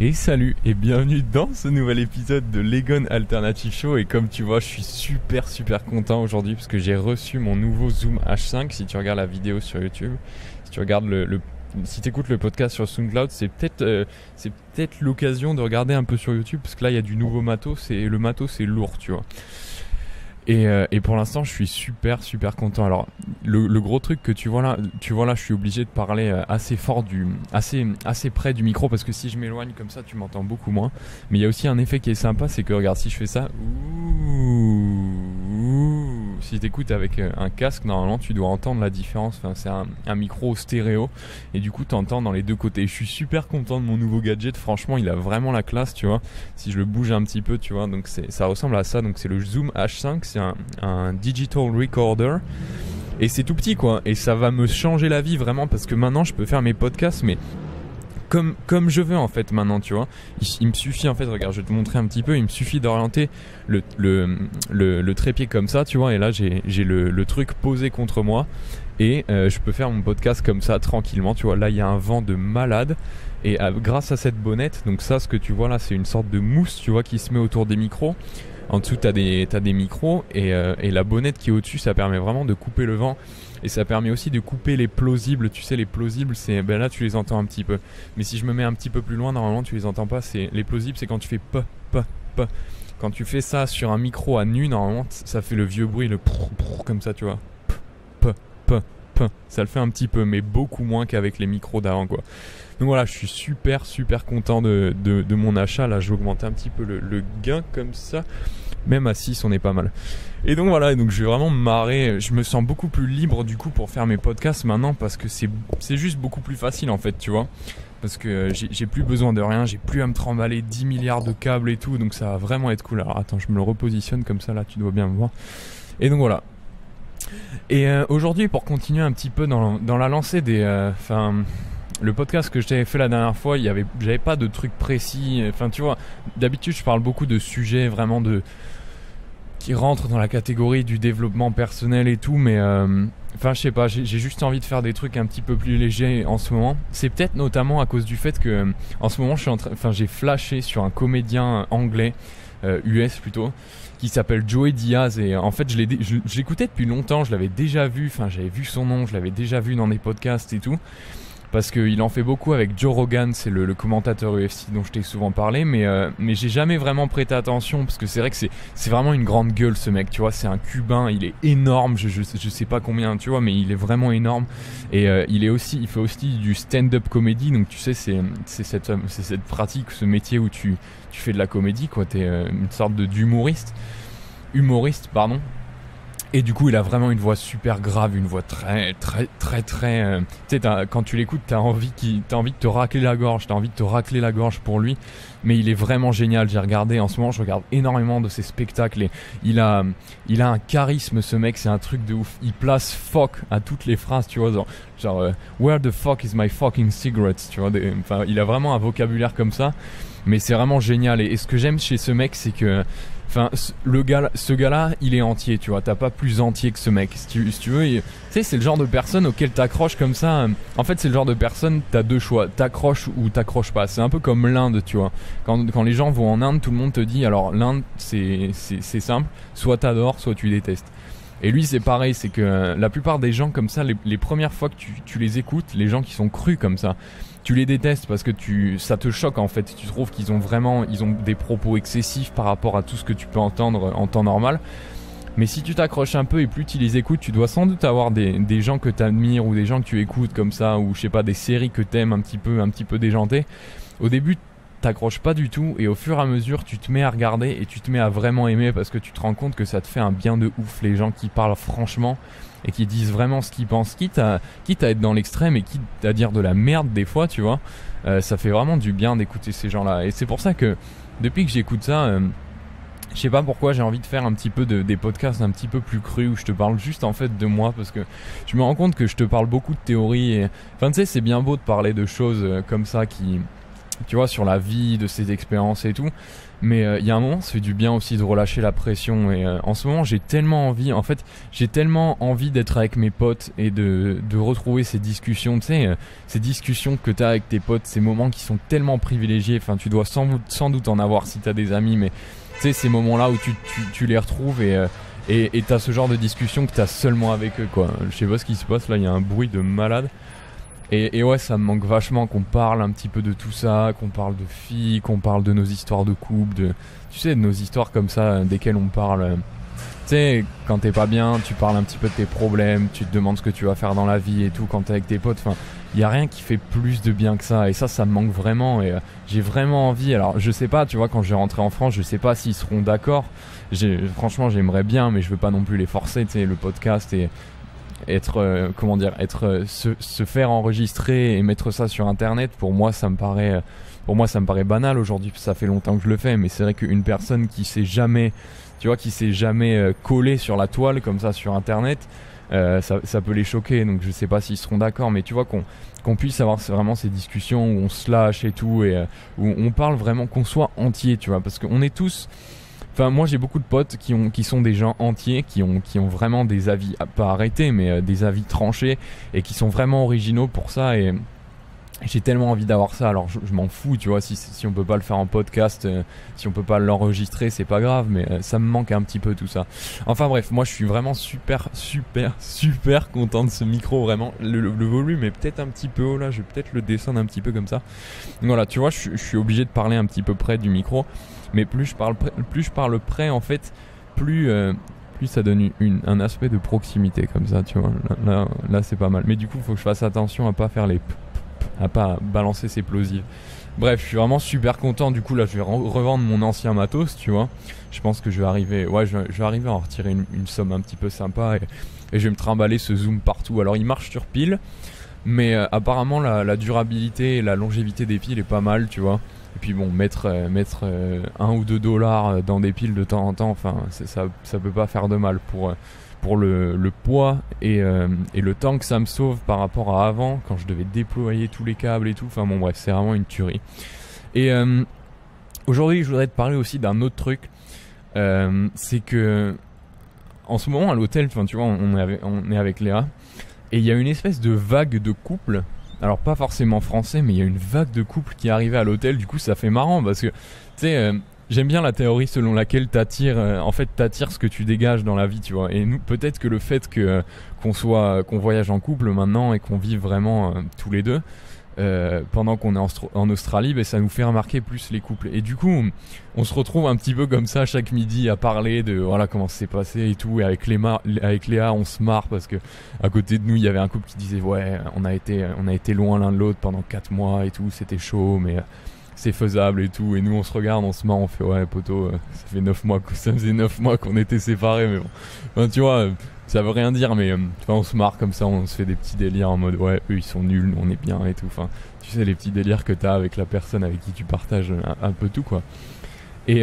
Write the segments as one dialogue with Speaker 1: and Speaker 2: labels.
Speaker 1: Et salut et bienvenue dans ce nouvel épisode de l'Egon Alternative Show. Et comme tu vois, je suis super content aujourd'hui parce que j'ai reçu mon nouveau Zoom H5. Si tu regardes la vidéo sur YouTube, si tu regardes si tu écoutes le podcast sur SoundCloud, c'est peut-être l'occasion de regarder un peu sur YouTube parce que là il y a du nouveau matos et le matos c'est lourd, tu vois. Et pour l'instant je suis super content. Alors le gros truc que tu vois là, je suis obligé de parler assez fort, assez près du micro parce que si je m'éloigne comme ça tu m'entends beaucoup moins. Mais il y a aussi un effet qui est sympa, c'est que regarde, si je fais ça, si tu écoutes avec un casque, normalement tu dois entendre la différence. Enfin, c'est un micro stéréo et du coup tu entends dans les deux côtés. Je suis super content de mon nouveau gadget, franchement il a vraiment la classe, tu vois. Si je le bouge un petit peu, tu vois, donc ça ressemble à ça. Donc c'est le Zoom H5, c'est un digital recorder et c'est tout petit quoi, et ça va me changer la vie vraiment parce que maintenant je peux faire mes podcasts mais comme je veux en fait maintenant, tu vois. Il me suffit en fait, regarde, je vais te montrer un petit peu, il me suffit d'orienter le trépied comme ça, tu vois, et là j'ai le truc posé contre moi et je peux faire mon podcast comme ça tranquillement, tu vois. Là il y a un vent de malade et grâce à cette bonnette, donc ça, ce que tu vois là, c'est une sorte de mousse, tu vois, qui se met autour des micros. En dessous t'as des micros et la bonnette qui est au-dessus, ça permet vraiment de couper le vent et ça permet aussi de couper les plausibles. Tu sais, les plausibles, c'est là tu les entends un petit peu, mais si je me mets un petit peu plus loin, normalement tu les entends pas. Les plausibles, c'est quand tu fais p. Quand tu fais ça sur un micro à nu, normalement ça fait le vieux bruit, le comme ça, tu vois. P. Ça le fait un petit peu, mais beaucoup moins qu'avec les micros d'avant, quoi. Donc voilà, je suis super content de mon achat. Là, j'ai augmenté un petit peu le gain comme ça. Même à 6, on est pas mal. Et donc voilà, donc je vais vraiment me marrer. Je me sens beaucoup plus libre du coup pour faire mes podcasts maintenant parce que c'est juste beaucoup plus facile en fait, tu vois. Parce que j'ai plus besoin de rien, j'ai plus à me trimballer 10 milliards de câbles et tout. Donc ça va vraiment être cool. Alors attends, je me le repositionne comme ça, là tu dois bien me voir. Et donc voilà. Et aujourd'hui, pour continuer un petit peu dans la lancée le podcast que je t'avais fait la dernière fois, j'avais pas de trucs précis. Enfin, tu vois, d'habitude, je parle beaucoup de sujets vraiment qui rentrent dans la catégorie du développement personnel et tout, mais je sais pas, j'ai juste envie de faire des trucs un petit peu plus légers en ce moment. C'est peut-être notamment à cause du fait que en ce moment, j'ai flashé sur un comédien anglais, US plutôt, qui s'appelle Joey Diaz, et en fait je l'écoutais depuis longtemps, je l'avais déjà vu, j'avais vu son nom, je l'avais déjà vu dans des podcasts et tout. Parce qu'il en fait beaucoup avec Joe Rogan, c'est le commentateur UFC dont je t'ai souvent parlé, mais j'ai jamais vraiment prêté attention parce que c'est vrai que c'est vraiment une grande gueule ce mec, tu vois. C'est un Cubain, il est énorme, je sais pas combien, tu vois, mais il est vraiment énorme et il fait aussi du stand-up comedy, donc tu sais c'est cette pratique, ce métier où tu fais de la comédie quoi, t'es une sorte humoriste, pardon. Et du coup, il a vraiment une voix super grave, une voix très tu sais, quand tu l'écoutes, t'as envie de te racler la gorge, pour lui. Mais il est vraiment génial. J'ai regardé, en ce moment, je regarde énormément de ses spectacles et il a un charisme, ce mec, c'est un truc de ouf. Il place fuck à toutes les phrases, tu vois, genre where the fuck is my fucking cigarette, tu vois. Il a vraiment un vocabulaire comme ça, mais c'est vraiment génial. Et ce que j'aime chez ce mec, c'est que ce gars-là, il est entier, tu vois. T'as pas plus entier que ce mec. Si tu veux, tu sais, c'est le genre de personne auquel t'accroches comme ça. En fait, c'est le genre de personne, t'as deux choix. T'accroches ou t'accroches pas. C'est un peu comme l'Inde, tu vois. Quand les gens vont en Inde, tout le monde te dit, alors l'Inde, c'est simple. Soit t'adores, soit tu détestes. Et lui, c'est pareil. C'est que la plupart des gens comme ça, les premières fois que tu les écoutes, les gens qui sont crus comme ça, tu les détestes parce que ça te choque en fait. Tu trouves qu'ils ont des propos excessifs par rapport à tout ce que tu peux entendre en temps normal. Mais si tu t'accroches un peu et plus tu les écoutes, tu dois sans doute avoir des gens que tu admires ou des gens que tu écoutes comme ça, ou je sais pas, des séries que t'aimes un petit peu déjantées. Au début, t'accroches pas du tout et au fur et à mesure, tu te mets à regarder et tu te mets à vraiment aimer parce que tu te rends compte que ça te fait un bien de ouf, les gens qui parlent franchement et qui disent vraiment ce qu'ils pensent, quitte à être dans l'extrême et quitte à dire de la merde des fois, tu vois. Ça fait vraiment du bien d'écouter ces gens-là. Et c'est pour ça que depuis que j'écoute ça, je sais pas pourquoi j'ai envie de faire un petit peu des podcasts un petit peu plus crus où je te parle juste en fait de moi, parce que je me rends compte que je te parle beaucoup de théories et tu sais, c'est bien beau de parler de choses comme ça qui tu vois, sur la vie, de ses expériences et tout. Mais il y a un moment, ça fait du bien aussi de relâcher la pression. Et en ce moment, j'ai tellement envie d'être avec mes potes et de retrouver ces discussions, tu sais, ces discussions que t'as avec tes potes, ces moments qui sont tellement privilégiés. Enfin, tu dois sans doute en avoir si t'as des amis, mais tu sais, ces moments-là où tu les retrouves et t'as ce genre de discussion que t'as seulement avec eux, quoi. Je sais pas ce qui se passe là, il y a un bruit de malade. Et ouais, ça me manque vachement qu'on parle un petit peu de tout ça, qu'on parle de filles, qu'on parle de nos histoires de couple, tu sais, de nos histoires comme ça, desquelles on parle. Tu sais, quand t'es pas bien, tu parles un petit peu de tes problèmes, tu te demandes ce que tu vas faire dans la vie et tout quand t'es avec tes potes. Enfin, y a rien qui fait plus de bien que ça. Et ça me manque vraiment. Et j'ai vraiment envie. Alors, je sais pas, tu vois, quand je vais rentrer en France, je sais pas s'ils seront d'accord. Franchement, j'aimerais bien, mais je veux pas non plus les forcer, tu sais, le podcast et se faire enregistrer et mettre ça sur internet. Pour moi ça me paraît banal aujourd'hui. Ça fait longtemps que je le fais, mais c'est vrai qu'une personne qui s'est jamais collée sur la toile comme ça sur internet, ça peut les choquer. Donc je sais pas s'ils seront d'accord, mais tu vois, qu'on puisse avoir vraiment ces discussions où on se lâche et tout, et où on parle vraiment, qu'on soit entier, tu vois, parce qu'on est tous. Enfin, moi j'ai beaucoup de potes qui sont des gens entiers, qui ont vraiment des avis, pas arrêtés, mais des avis tranchés, et qui sont vraiment originaux pour ça, et j'ai tellement envie d'avoir ça. Alors je m'en fous, tu vois, si on peut pas le faire en podcast, si on peut pas l'enregistrer, c'est pas grave, mais ça me manque un petit peu tout ça. Enfin bref, moi je suis vraiment super content de ce micro, vraiment. Le volume est peut-être un petit peu haut là, je vais peut-être le descendre un petit peu comme ça. Voilà, tu vois, je suis obligé de parler un petit peu près du micro. Mais plus je parle près, en fait, plus ça donne un aspect de proximité comme ça, tu vois. Là c'est pas mal. Mais du coup, il faut que je fasse attention à pas faire à pas balancer ces plosives. Bref, je suis vraiment super content. Du coup, là, je vais revendre mon ancien matos, tu vois. Je pense que je vais arriver à en retirer une somme un petit peu sympa, et je vais me trimballer ce zoom partout. Alors, il marche sur pile, mais apparemment, la durabilité et la longévité des piles est pas mal, tu vois. Et puis bon, mettre 1 ou 2 dollars dans des piles de temps en temps, enfin, ça peut pas faire de mal pour le poids et le temps que ça me sauve par rapport à avant, quand je devais déployer tous les câbles et tout. Enfin bon, bref, c'est vraiment une tuerie. Et aujourd'hui, je voudrais te parler aussi d'un autre truc. C'est que en ce moment à l'hôtel, enfin tu vois, on est avec Léa, et il y a une espèce de vague de couple. Alors pas forcément français, mais il y a une vague de couples qui est arrivée à l'hôtel. Du coup ça fait marrant parce que tu sais, j'aime bien la théorie selon laquelle t'attires ce que tu dégages dans la vie, tu vois. Et nous, peut-être que le fait qu'on voyage en couple maintenant et qu'on vive vraiment tous les deux pendant qu'on est en Australie, ben, ça nous fait remarquer plus les couples. Et du coup, on se retrouve un petit peu comme ça chaque midi à parler de voilà comment ça s'est passé et tout. Et avec Léa, on se marre parce que à côté de nous, il y avait un couple qui disait ouais, on a été loin l'un de l'autre pendant 4 mois et tout, c'était chaud, mais c'est faisable et tout. Et nous, on se regarde, on se marre, on fait ouais, poteau, ça faisait 9 mois qu'on était séparés, mais bon, enfin, tu vois. Ça veut rien dire, mais on se marre comme ça, on se fait des petits délires en mode ouais, eux ils sont nuls, on est bien et tout. Enfin, tu sais, les petits délires que t'as avec la personne avec qui tu partages un peu tout, quoi. Et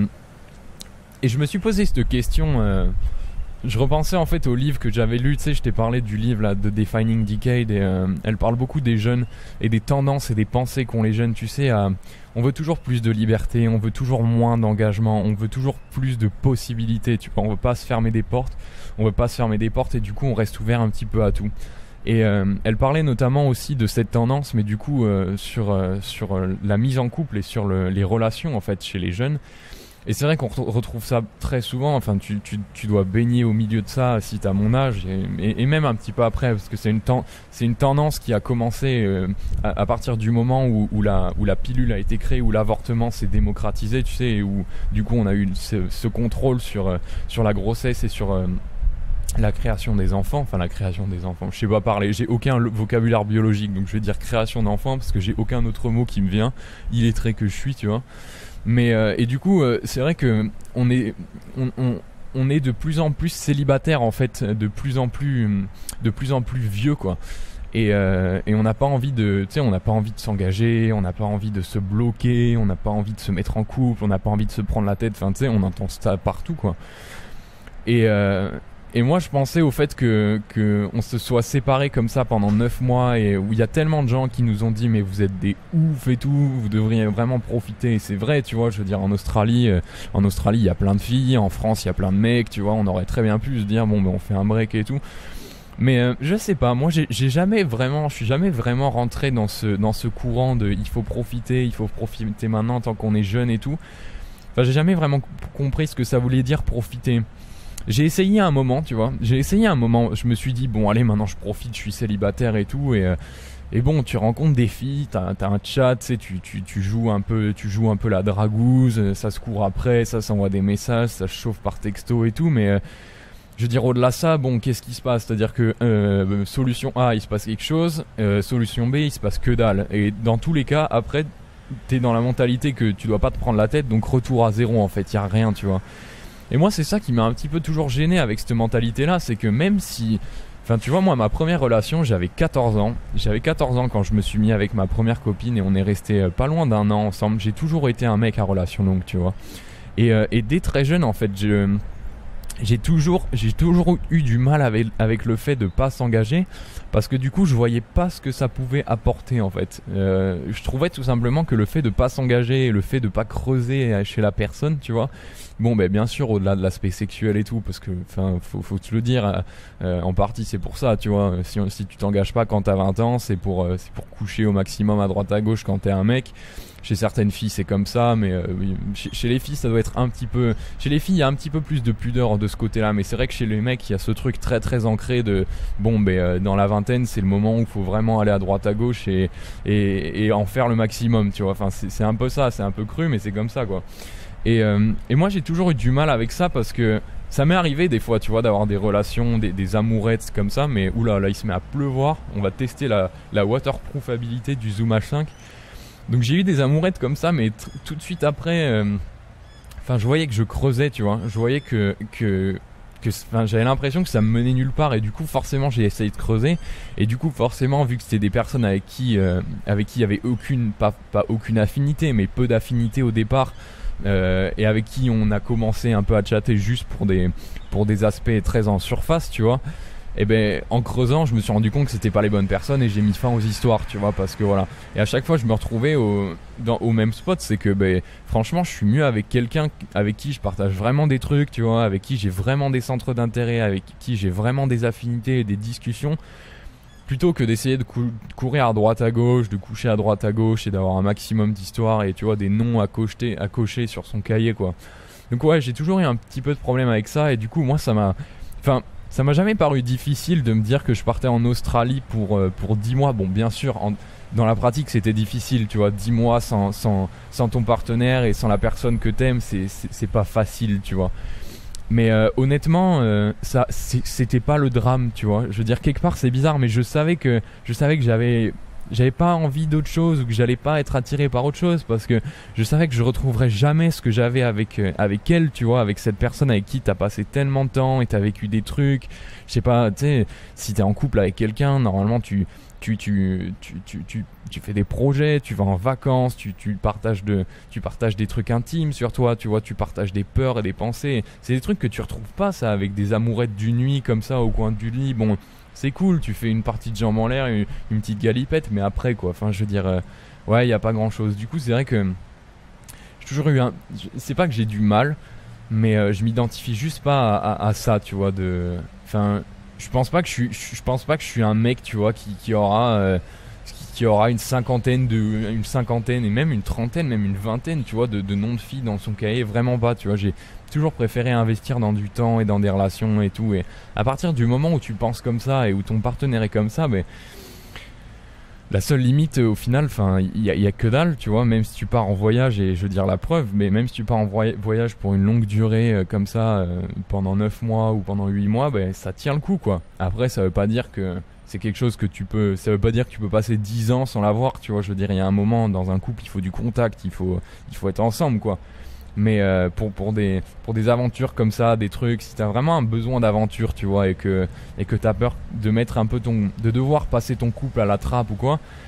Speaker 1: je me suis posé cette question. Je repensais en fait au livre que j'avais lu, tu sais, je t'ai parlé du livre là, de Defining Decade, et elle parle beaucoup des jeunes et des tendances et des pensées qu'ont les jeunes, tu sais. On veut toujours plus de liberté, on veut toujours moins d'engagement, on veut toujours plus de possibilités, tu vois. On veut pas se fermer des portes, et du coup on reste ouvert un petit peu à tout. Et elle parlait notamment aussi de cette tendance, mais du coup sur la mise en couple et sur les relations en fait chez les jeunes. Et c'est vrai qu'on retrouve ça très souvent. Enfin, tu dois baigner au milieu de ça si t'as mon âge, et même un petit peu après, parce que c'est une tendance qui a commencé à partir du moment où la pilule a été créée, où l'avortement s'est démocratisé, tu sais, et où du coup on a eu ce contrôle sur la grossesse et sur la création des enfants. Je sais pas parler, j'ai aucun vocabulaire biologique, donc je vais dire création d'enfants parce que j'ai aucun autre mot qui me vient, illettré que je suis, tu vois. Mais et du coup c'est vrai que on est de plus en plus célibataire en fait, de plus en plus vieux, quoi. Et on n'a pas envie de, tu sais, on n'a pas envie de s'engager, on n'a pas envie de se bloquer, on n'a pas envie de se mettre en couple, on n'a pas envie de se prendre la tête. Enfin, tu sais, on entend ça partout, quoi. Et Et moi je pensais au fait que on se soit séparés comme ça pendant 9 mois et où il y a tellement de gens qui nous ont dit mais vous êtes des oufs et tout, vous devriez vraiment profiter. Et c'est vrai, tu vois, je veux dire en Australie il y a plein de filles, en France il y a plein de mecs, tu vois, on aurait très bien pu se dire bon ben on fait un break et tout. Mais je sais pas, moi je suis jamais vraiment rentré dans ce courant de il faut profiter maintenant tant qu'on est jeune et tout. Enfin j'ai jamais vraiment compris ce que ça voulait dire profiter. J'ai essayé un moment, tu vois. Je me suis dit, bon, allez, maintenant je profite, je suis célibataire et tout. Et bon, tu rencontres des filles, t'as un chat, tu sais, tu joues un peu la dragouze, ça se court après, ça s'envoie des messages, ça se chauffe par texto et tout. Mais je veux dire, au-delà de ça, bon, qu'est-ce qui se passe? C'est-à-dire que solution A, il se passe quelque chose, solution B, il se passe que dalle. Et dans tous les cas, après, t'es dans la mentalité que tu dois pas te prendre la tête, donc retour à zéro en fait, y a rien, tu vois. Et moi c'est ça qui m'a un petit peu toujours gêné avec cette mentalité là, c'est que même si... Enfin tu vois, moi ma première relation j'avais 14 ans. J'avais 14 ans quand je me suis mis avec ma première copine et on est resté pas loin d'un an ensemble. J'ai toujours été un mec à relation longue, tu vois. Et dès très jeune en fait j'ai toujours eu du mal avec le fait de pas s'engager parce que du coup je voyais pas ce que ça pouvait apporter en fait. Je trouvais tout simplement que le fait de pas s'engager et le fait de pas creuser chez la personne, tu vois. Bon ben bien sûr au-delà de l'aspect sexuel et tout parce que enfin faut te le dire en partie c'est pour ça, tu vois. Si tu t'engages pas quand t'as 20 ans, c'est pour coucher au maximum à droite à gauche quand t'es un mec. Chez certaines filles c'est comme ça, mais chez les filles ça doit être un petit peu... Chez les filles il y a un petit peu plus de pudeur de ce côté-là, mais c'est vrai que chez les mecs il y a ce truc très très ancré de... Bon dans la vingtaine c'est le moment où il faut vraiment aller à droite à gauche et en faire le maximum, tu vois. Enfin c'est un peu ça, c'est un peu cru mais c'est comme ça quoi. Et moi j'ai toujours eu du mal avec ça parce que ça m'est arrivé des fois, tu vois, d'avoir des relations, des amourettes comme ça, mais oula là il se met à pleuvoir, on va tester la waterproofabilité du Zoom H5. Donc j'ai eu des amourettes comme ça, mais tout de suite après, enfin je voyais que je creusais, tu vois. Je voyais que j'avais l'impression que ça me menait nulle part et du coup forcément j'ai essayé de creuser et du coup forcément vu que c'était des personnes avec qui il y avait pas aucune affinité, mais peu d'affinité au départ. Et avec qui on a commencé un peu à chatter juste pour des aspects très en surface, tu vois. Et ben en creusant je me suis rendu compte que c'était pas les bonnes personnes et j'ai mis fin aux histoires, tu vois, parce que voilà. Et à chaque fois je me retrouvais au même spot, c'est que ben franchement je suis mieux avec quelqu'un avec qui je partage vraiment des trucs, tu vois, avec qui j'ai vraiment des centres d'intérêt, avec qui j'ai vraiment des affinités et des discussions, plutôt que d'essayer de courir à droite à gauche, de coucher à droite à gauche et d'avoir un maximum d'histoires et tu vois des noms à cocher sur son cahier quoi. Donc ouais, j'ai toujours eu un petit peu de problème avec ça et du coup moi ça m'a jamais paru difficile de me dire que je partais en Australie pour 10 mois. Bon bien sûr dans la pratique c'était difficile, tu vois, 10 mois sans ton partenaire et sans la personne que t'aimes, c'est pas facile, tu vois. Mais honnêtement, ça c'était pas le drame, tu vois. Je veux dire quelque part c'est bizarre, mais je savais que j'avais pas envie d'autre chose ou que j'allais pas être attiré par autre chose parce que je savais que je retrouverais jamais ce que j'avais avec elle, tu vois, avec cette personne avec qui t'as passé tellement de temps et t'as vécu des trucs. Je sais pas, tu sais, si t'es en couple avec quelqu'un, normalement tu fais des projets, tu vas en vacances, tu partages des trucs intimes sur toi, tu vois, tu partages des peurs et des pensées. C'est des trucs que tu retrouves pas ça avec des amourettes d'une nuit comme ça au coin du lit. Bon, c'est cool, tu fais une partie de jambes en l'air, une petite galipette, mais après quoi, enfin je veux dire, ouais, y a pas grand chose. Du coup c'est vrai que j'ai toujours eu c'est pas que j'ai du mal, mais je m'identifie juste pas à ça, tu vois, enfin je pense pas que je suis un mec, tu vois, qui aura une cinquantaine et même une trentaine, même une vingtaine, tu vois, de noms de filles dans son cahier, vraiment pas, tu vois. J'ai toujours préféré investir dans du temps et dans des relations et tout. Et à partir du moment où tu penses comme ça et où ton partenaire est comme ça, ben la seule limite au final, enfin, il y a que dalle, tu vois, même si tu pars en voyage, et je veux dire la preuve, mais même si tu pars en voyage pour une longue durée comme ça, pendant 9 mois ou pendant 8 mois, ben ça tient le coup quoi. Après ça veut pas dire que c'est quelque chose que ça veut pas dire que tu peux passer 10 ans sans l'avoir, tu vois, je veux dire il y a un moment dans un couple, il faut du contact, il faut être ensemble quoi. Mais pour des aventures comme ça, des trucs, si t'as vraiment un besoin d'aventure, tu vois, et que t'as peur de mettre un peu de devoir passer ton couple à la trappe ou quoi,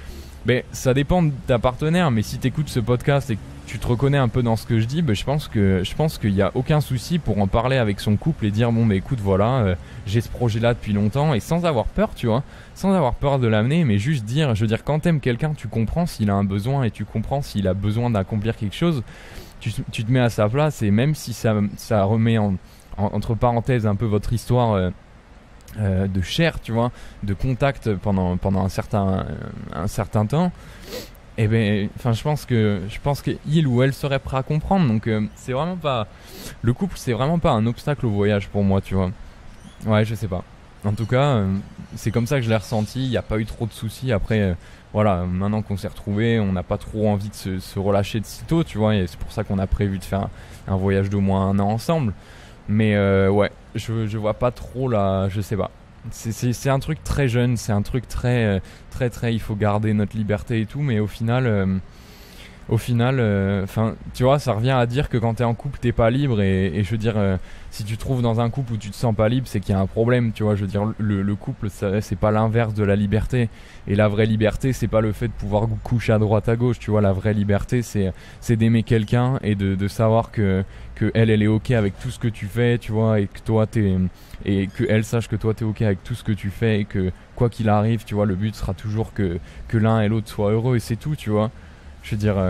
Speaker 1: Ben, ça dépend de ta partenaire, mais si t'écoutes ce podcast et que tu te reconnais un peu dans ce que je dis, ben, je pense qu'il n'y a aucun souci pour en parler avec son couple et dire bon ben écoute voilà, j'ai ce projet là depuis longtemps, et sans avoir peur, tu vois, sans avoir peur de l'amener, mais juste dire, je veux dire, quand t'aimes quelqu'un, tu comprends s'il a un besoin et tu comprends s'il a besoin d'accomplir quelque chose, tu te mets à sa place, et même si ça remet entre parenthèses un peu votre histoire de chair, tu vois, de contact pendant un certain temps, et ben, enfin, je pense que il ou elle serait prêt à comprendre. Donc, c'est vraiment pas le couple, c'est vraiment pas un obstacle au voyage pour moi, tu vois. Ouais, je sais pas. En tout cas, c'est comme ça que je l'ai ressenti. Il n'y a pas eu trop de soucis. Après, voilà, maintenant qu'on s'est retrouvés, on n'a pas trop envie de se relâcher de sitôt, tu vois. Et c'est pour ça qu'on a prévu de faire un voyage d'au moins 1 an ensemble. Mais ouais, je vois pas trop là, je sais pas. C'est un truc très jeune, c'est un truc très, il faut garder notre liberté et tout, mais au final, enfin, tu vois, ça revient à dire que quand t'es en couple, t'es pas libre, et je veux dire, si tu te trouves dans un couple où tu te sens pas libre, c'est qu'il y a un problème, tu vois. Je veux dire, le couple, c'est pas l'inverse de la liberté, et la vraie liberté, c'est pas le fait de pouvoir coucher à droite à gauche, tu vois. La vraie liberté, c'est d'aimer quelqu'un et de savoir que elle est ok avec tout ce que tu fais, tu vois, et que toi et que elle sache que toi t'es ok avec tout ce que tu fais, et que quoi qu'il arrive, tu vois, le but sera toujours que l'un et l'autre soient heureux, et c'est tout, tu vois. Je veux dire,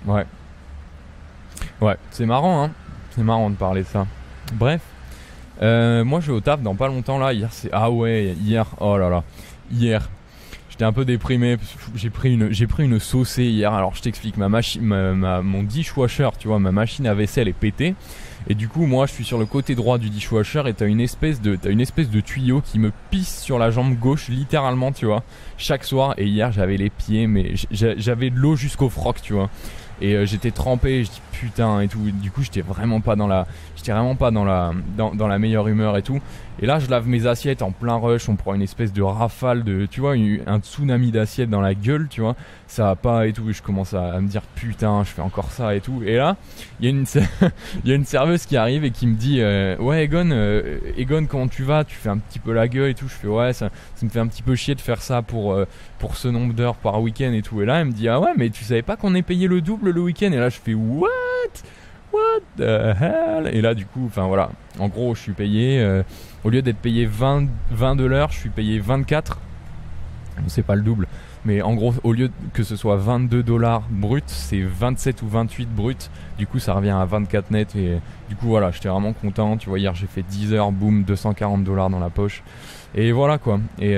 Speaker 1: ouais, c'est marrant, hein. C'est marrant de parler de ça. Bref, moi je vais au taf dans pas longtemps là. Hier, oh là là, hier, j'étais un peu déprimé. J'ai pris une saucée hier. Alors je t'explique, mon dishwasher, tu vois, ma machine à vaisselle est pétée. Et du coup, moi, je suis sur le côté droit du dishwasher, et t'as une espèce de tuyau qui me pisse sur la jambe gauche, littéralement, tu vois, chaque soir. Et hier, j'avais les pieds, mais j'avais de l'eau jusqu'au froc, tu vois. Et j'étais trempé, je dis putain et tout. Du coup, j'étais vraiment pas dans la meilleure humeur et tout. Et là, je lave mes assiettes en plein rush, on prend une espèce de rafale tu vois, un tsunami d'assiettes dans la gueule, tu vois. Ça va pas et tout, et je commence à me dire putain, je fais encore ça et tout. Et là, il y a une serveuse qui arrive et qui me dit ouais Egon, comment tu vas? Tu fais un petit peu la gueule et tout. Je fais ouais, ça me fait un petit peu chier de faire ça pour ce nombre d'heures par week-end et tout. Et là, elle me dit ah ouais, mais tu savais pas qu'on est payé le double le week-end? Et là, je fais what the hell? Et là, du coup, enfin voilà, en gros, je suis payé au lieu d'être payé 20 de l'heure, je suis payé 24. C'est pas le double, mais en gros, au lieu que ce soit $22 brut, c'est 27 ou 28 brut. Du coup, ça revient à 24 net. Et du coup, voilà, j'étais vraiment content. Tu vois, hier, j'ai fait 10 heures, boum, $240 dans la poche. Et voilà quoi. Et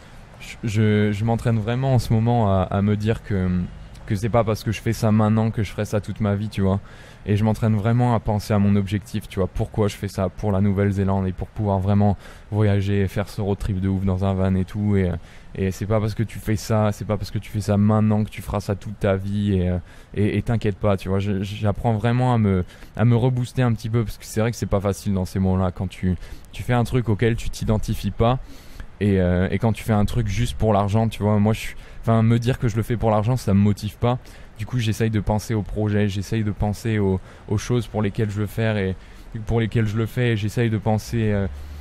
Speaker 1: je m'entraîne vraiment en ce moment à me dire que c'est pas parce que je fais ça maintenant que je ferai ça toute ma vie, tu vois. Et je m'entraîne vraiment à penser à mon objectif, tu vois. Pourquoi je fais ça? Pour la Nouvelle-Zélande, et pour pouvoir vraiment voyager et faire ce road trip de ouf dans un van et tout. Et c'est pas parce que tu fais ça, maintenant que tu feras ça toute ta vie. Et t'inquiète pas, tu vois. J'apprends vraiment à me rebooster un petit peu, parce que c'est vrai que c'est pas facile dans ces moments-là, quand tu fais un truc auquel tu t'identifies pas. Et quand tu fais un truc juste pour l'argent, tu vois, moi me dire que je le fais pour l'argent, ça me motive pas. Du coup, j'essaye de penser au projet, j'essaye de penser aux choses pour lesquelles je veux faire et pour lesquelles je le fais. Et j'essaye de penser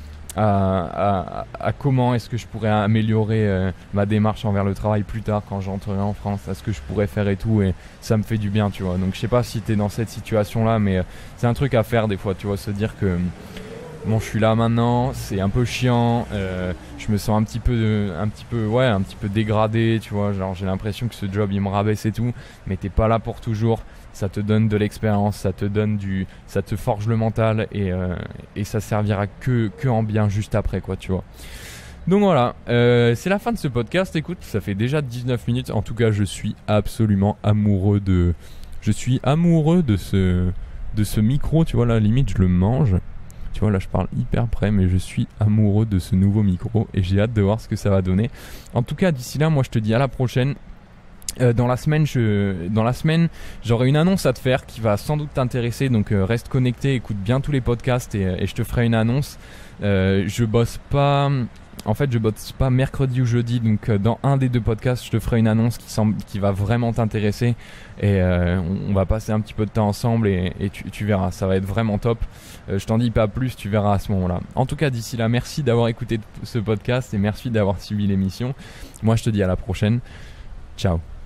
Speaker 1: à comment est-ce que je pourrais améliorer ma démarche envers le travail plus tard, quand j'entrerai en France, à ce que je pourrais faire et tout. Et ça me fait du bien, tu vois. Donc je sais pas si t'es dans cette situation-là, mais c'est un truc à faire des fois, tu vois, se dire que bon, je suis là maintenant, c'est un peu chiant, je me sens un petit peu dégradé, tu vois, genre j'ai l'impression que ce job il me rabaisse et tout, mais t'es pas là pour toujours, ça te donne de l'expérience, ça te forge le mental, et ça servira que en bien juste après, quoi, tu vois. Donc voilà, c'est la fin de ce podcast. Écoute, ça fait déjà 19 minutes, en tout cas je suis absolument amoureux de ce micro, tu vois, là limite je le mange. Tu vois, là je parle hyper près, mais je suis amoureux de ce nouveau micro et j'ai hâte de voir ce que ça va donner. En tout cas, d'ici là, moi je te dis à la prochaine. Dans la semaine, j'aurai une annonce à te faire qui va sans doute t'intéresser, donc reste connecté, écoute bien tous les podcasts, et je te ferai une annonce. Je bosse pas mercredi ou jeudi, donc dans un des deux podcasts, je te ferai une annonce qui va vraiment t'intéresser, et on va passer un petit peu de temps ensemble, et tu verras, ça va être vraiment top. Je t'en dis pas plus, tu verras à ce moment-là. En tout cas, d'ici là, merci d'avoir écouté ce podcast et merci d'avoir suivi l'émission. Moi, je te dis à la prochaine. Ciao.